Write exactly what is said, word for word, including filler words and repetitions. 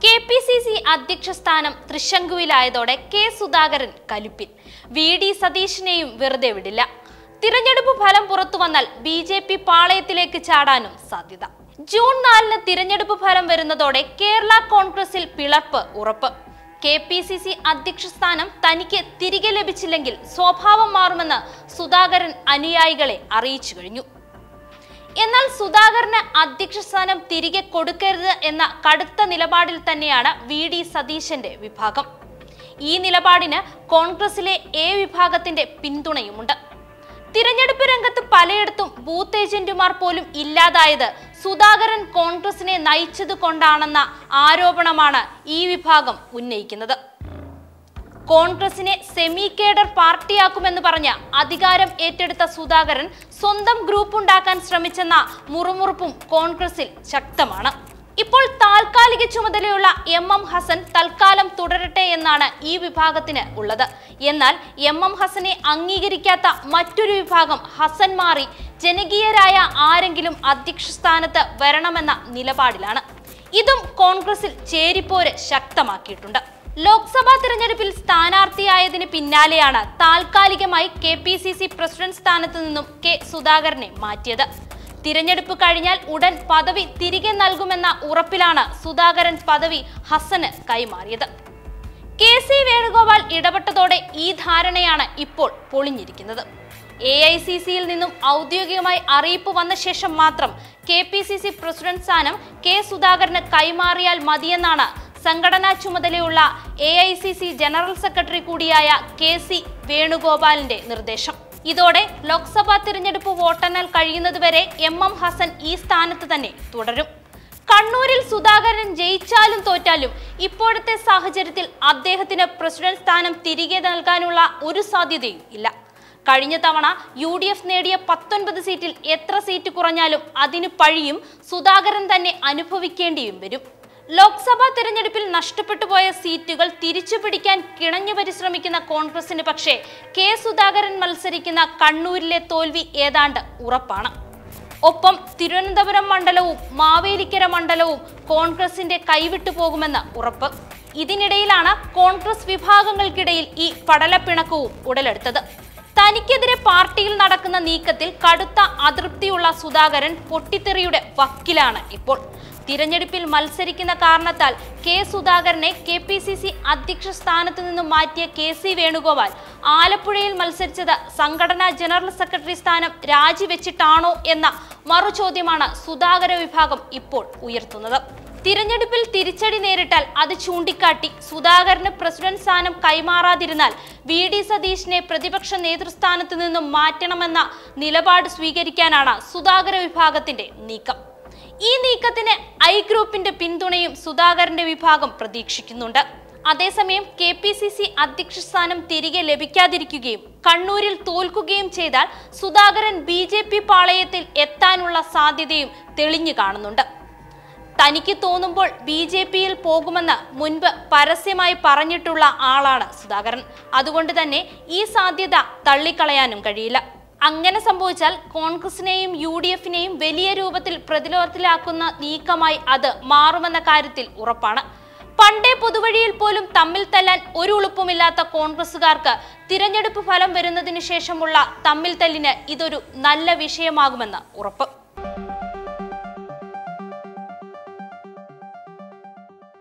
K P C C അധ്യക്ഷ സ്ഥാനം തൃശങ്കുവിലായതോടെ കെ സുധാകരൻ കലിപ്പിൽ. വി ഡി സതീശനെയും വെറുതെ വിടില്ല. തിരഞ്ഞെടുപ്പ് ഫലം പുറത്തു വന്നാൽ ബി ജെ പി പാളയത്തിലേക്ക് ചാടാനും സാധ്യത. ജൂൺ നാലിന് തിരഞ്ഞെടുപ്പ് ഫലം വരുന്നതോടെ കേരള കോൺഗ്രസിൽ പിളർപ്പ് ഉറപ്പ്. കെ പി സി സി അധ്യക്ഷ സ്ഥാനം തനിക്ക് തിരികെ ലഭിച്ചില്ലെങ്കിൽ സ്വഭാവം മാറുമെന്ന് സുധാകരൻ അനുയായികളെ അറിയിച്ചു കഴിഞ്ഞു. എന്നാൽ സുധാകരന് അധ്യക്ഷ സ്ഥാനം തിരികെ കൊടുക്കരുത് എന്ന കടുത്ത നിലപാടിൽ തന്നെയാണ് വി ഡി സതീശന്റെ വിഭാഗം. ഈ നിലപാടിന് കോൺഗ്രസിലെ എ വിഭാഗത്തിന്റെ പിന്തുണയുമുണ്ട്. തിരഞ്ഞെടുപ്പ് രംഗത്ത് പലയിടത്തും ബൂത്ത് ഏജന്റുമാർ പോലും ഇല്ലാതായത് സുധാകരൻ കോൺഗ്രസിനെ നയിച്ചത് കൊണ്ടാണെന്ന ആരോപണമാണ് ഈ വിഭാഗം ഉന്നയിക്കുന്നത്. കോൺഗ്രസിനെ സെമി കേഡർ പാർട്ടിയാക്കുമെന്ന് പറഞ്ഞ് അധികാരം ഏറ്റെടുത്ത സുധാകരൻ സ്വന്തം ഗ്രൂപ്പ് ഉണ്ടാക്കാൻ ശ്രമിച്ചെന്ന മുറുമുറുപ്പും കോൺഗ്രസിൽ ശക്തമാണ്. ഇപ്പോൾ താൽക്കാലിക ചുമതലയുള്ള എം എം ഹസൻ തൽക്കാലം തുടരട്ടെ എന്നാണ് ഈ വിഭാഗത്തിന് ഉള്ളത്. എന്നാൽ എം എം ഹസനെ അംഗീകരിക്കാത്ത മറ്റൊരു വിഭാഗം ഹസൻ മാറി ജനകീയരായ ആരെങ്കിലും അധ്യക്ഷ സ്ഥാനത്ത് വരണമെന്ന നിലപാടിലാണ്. ഇതും കോൺഗ്രസിൽ ചേരിപ്പോര് ശക്തമാക്കിയിട്ടുണ്ട്. ലോക്സഭാ തിരഞ്ഞെടുപ്പിൽ സ്ഥാനാർത്ഥിയായതിന് പിന്നാലെയാണ് താൽക്കാലികമായി K P C C president സ്ഥാനത്ത് നിന്നും കെ സുധാകരനെ മാറ്റിയത്. തിരഞ്ഞെടുപ്പ് കഴിഞ്ഞാൽ ഉടൻ പദവി തിരികെ നൽകുമെന്ന ഉറപ്പിലാണ് സുധാകരൻ പദവി ഹസന് കൈമാറിയത്. കെ സി വേണുഗോപാൽ ഇടപെട്ടതോടെ ഈ ധാരണയാണ് ഇപ്പോൾ പൊളിഞ്ഞിരിക്കുന്നത്. എ ഐ സി സിയിൽ നിന്നും ഔദ്യോഗികമായി അറിയിപ്പ് വന്ന ശേഷം മാത്രം K P C C president സ്ഥാനം കെ സുധാകരന് കൈമാറിയാൽ മതിയെന്നാണ് സംഘടനാ ചുമതലയുള്ള A I C C general secretary കൂടിയായ കെ സി വേണുഗോപാലിന്റെ നിർദ്ദേശം. ഇതോടെ ലോക്സഭാ തിരഞ്ഞെടുപ്പ് വോട്ടെണ്ണൽ കഴിയുന്നതുവരെ എം എം ഹസൻ ഈ സ്ഥാനത്ത് തന്നെ തുടരും. കണ്ണൂരിൽ സുധാകരൻ ജയിച്ചാലും തോറ്റാലും ഇപ്പോഴത്തെ സാഹചര്യത്തിൽ അദ്ദേഹത്തിന് പ്രസിഡന്റ് സ്ഥാനം തിരികെ നൽകാനുള്ള ഒരു സാധ്യതയും ഇല്ല. കഴിഞ്ഞ തവണ യു ഡി എഫ് നേടിയ പത്തൊൻപത് സീറ്റിൽ എത്ര സീറ്റ് കുറഞ്ഞാലും അതിന് പഴിയും സുധാകരൻ തന്നെ അനുഭവിക്കേണ്ടിയും വരും. ലോക്സഭാ തിരഞ്ഞെടുപ്പിൽ നഷ്ടപ്പെട്ടു പോയ സീറ്റുകൾ തിരിച്ചു പിടിക്കാൻ കിണഞ്ഞു പരിശ്രമിക്കുന്ന കോൺഗ്രസിന് പക്ഷേ കെ സുധാകരൻ മത്സരിക്കുന്ന കണ്ണൂരിലെ തോൽവി ഏതാണ്ട് ഉറപ്പാണ്. ഒപ്പം തിരുവനന്തപുരം മണ്ഡലവും മാവേലിക്കര മണ്ഡലവും കോൺഗ്രസിന്റെ കൈവിട്ടു പോകുമെന്ന് ഉറപ്പ്. ഇതിനിടയിലാണ് കോൺഗ്രസ് വിഭാഗങ്ങൾക്കിടയിൽ ഈ പടലപ്പിണക്കവും ഉടലെടുത്തത്. തനിക്കെതിരെ പാർട്ടിയിൽ നടക്കുന്ന നീക്കത്തിൽ കടുത്ത അതൃപ്തിയുള്ള സുധാകരൻ പൊട്ടിത്തെറിയുടെ വക്കിലാണ് ഇപ്പോൾ. തിരഞ്ഞെടുപ്പിൽ മത്സരിക്കുന്ന കാരണത്താൽ കെ സുധാകരനെ കെ പി സി സി അധ്യക്ഷ സ്ഥാനത്ത് നിന്നും മാറ്റിയ കെ സി വേണുഗോപാൽ ആലപ്പുഴയിൽ മത്സരിച്ചത് സംഘടനാ ജനറൽ സെക്രട്ടറി സ്ഥാനം രാജിവെച്ചിട്ടാണോ എന്ന മറുചോദ്യമാണ് സുധാകര വിഭാഗം ഇപ്പോൾ ഉയർത്തുന്നത്. തിരഞ്ഞെടുപ്പിൽ തിരിച്ചടി നേരിട്ടാൽ അത് ചൂണ്ടിക്കാട്ടി സുധാകരന് പ്രസിഡന്റ് സ്ഥാനം കൈമാറാതിരുന്നാൽ വി ഡി സതീശനെ പ്രതിപക്ഷ നേതൃസ്ഥാനത്ത് നിന്നും മാറ്റണമെന്ന നിലപാട് സ്വീകരിക്കാനാണ് സുധാകര വിഭാഗത്തിന്റെ നീക്കം. ഈ നീക്കത്തിന് ഐ ഗ്രൂപ്പിന്റെ പിന്തുണയും സുധാകരന്റെ വിഭാഗം പ്രതീക്ഷിക്കുന്നുണ്ട്. അതേസമയം കെ പി സി സി അധ്യക്ഷ സ്ഥാനം തിരികെ ലഭിക്കാതിരിക്കുകയും കണ്ണൂരിൽ തോൽക്കുകയും ചെയ്താൽ സുധാകരൻ ബി ജെ പി പാളയത്തിൽ എത്താനുള്ള സാധ്യതയും തെളിഞ്ഞു കാണുന്നുണ്ട്. തനിക്ക് തോന്നുമ്പോൾ ബി ജെ പിയിൽ പോകുമെന്ന് മുൻപ് പരസ്യമായി പറഞ്ഞിട്ടുള്ള ആളാണ് സുധാകരൻ. അതുകൊണ്ട് തന്നെ ഈ സാധ്യത തള്ളിക്കളയാനും കഴിയില്ല. അങ്ങനെ സംഭവിച്ചാൽ കോൺഗ്രസിനെയും യു ഡി എഫിനെയും വലിയ രൂപത്തിൽ പ്രതിരോധത്തിലാക്കുന്ന നീക്കമായി അത് മാറുമെന്ന കാര്യത്തിൽ ഉറപ്പാണ്. പണ്ടേ പൊതുവഴിയിൽ പോലും തമ്മിൽ തല്ലാൻ ഒരു ഉളുപ്പുമില്ലാത്ത കോൺഗ്രസുകാർക്ക് തിരഞ്ഞെടുപ്പ് ഫലം വരുന്നതിന് ശേഷമുള്ള തമ്മിൽ തല്ലിന് ഇതൊരു നല്ല വിഷയമാകുമെന്ന് ഉറപ്പ്.